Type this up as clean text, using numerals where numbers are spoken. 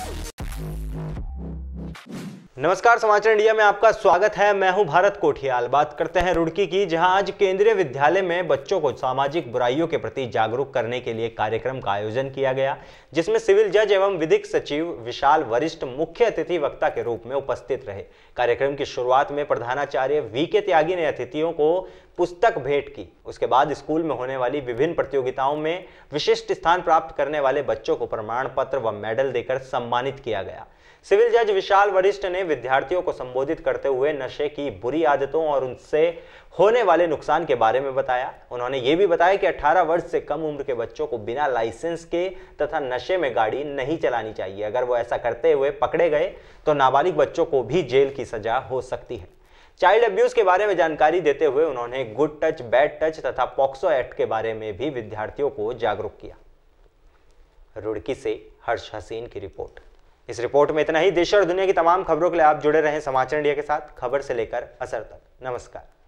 नमस्कार, समाचार इंडिया में आपका स्वागत है। मैं हूं भारत कोठियाल। बात करते हैं रुड़की की, जहां आज केंद्रीय विद्यालय में बच्चों को सामाजिक बुराइयों के प्रति जागरूक करने के लिए कार्यक्रम का आयोजन किया गया, जिसमें सिविल जज एवं विधिक सचिव विशाल वरिष्ठ मुख्य अतिथि वक्ता के रूप में उपस्थित रहे। कार्यक्रम की शुरुआत में प्रधानाचार्य वी.के. त्यागी ने अतिथियों को पुस्तक भेंट की। उसके बाद स्कूल में होने वाली विभिन्न प्रतियोगिताओं में विशिष्ट स्थान प्राप्त करने वाले बच्चों को प्रमाण पत्र व मेडल देकर सम्मानित किया गया। सिविल जज विशाल वरिष्ठ ने विद्यार्थियों को संबोधित करते हुए नशे की बुरी आदतों और उनसे होने वाले नुकसान के बारे में बताया। उन्होंने ये भी बताया कि 18 वर्ष से कम उम्र के बच्चों को बिना लाइसेंस के तथा नशे में गाड़ी नहीं चलानी चाहिए। अगर वो ऐसा करते हुए पकड़े गए तो नाबालिग बच्चों को भी जेल की सजा हो सकती है। चाइल्ड अब्यूज के बारे में जानकारी देते हुए उन्होंने गुड टच, बैड टच तथा पॉक्सो एक्ट के बारे में भी विद्यार्थियों को जागरूक किया। रुड़की से हर्ष हसीन की रिपोर्ट। इस रिपोर्ट में इतना ही। देश और दुनिया की तमाम खबरों के लिए आप जुड़े रहें समाचार इंडिया के साथ, खबर से लेकर असर तक। नमस्कार।